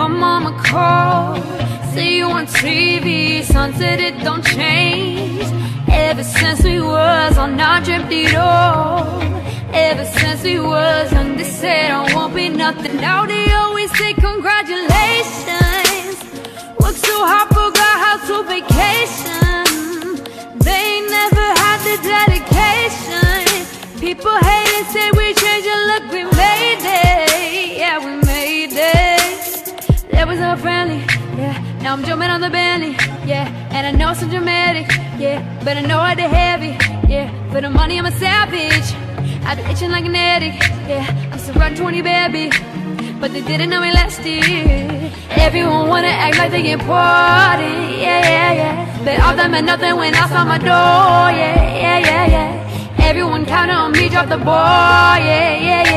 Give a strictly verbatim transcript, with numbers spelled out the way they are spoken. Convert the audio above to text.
my mama called. See you on T V, son said it don't change. Ever since we was on our empty door, ever since we was young, they said I won't be nothing. Now they always say congratulations. Worked so hard, forgot how to vacation. They ain't never had the dedication. People hate and say we changed and look, we made it. Yeah, we made it. That was so friendly, yeah. Now I'm jumping on the Bentley, yeah. And I know it's so dramatic, yeah. But I know I did heavy, yeah. For the money I'm a savage. I've been itching like an addict, yeah. I'm still running twenty, baby, but they didn't know me last year. Everyone wanna act like they important, yeah, yeah, yeah. But all that meant nothing when I saw my door, yeah, yeah, yeah, yeah. Everyone counted on me, drop the ball, yeah, yeah, yeah.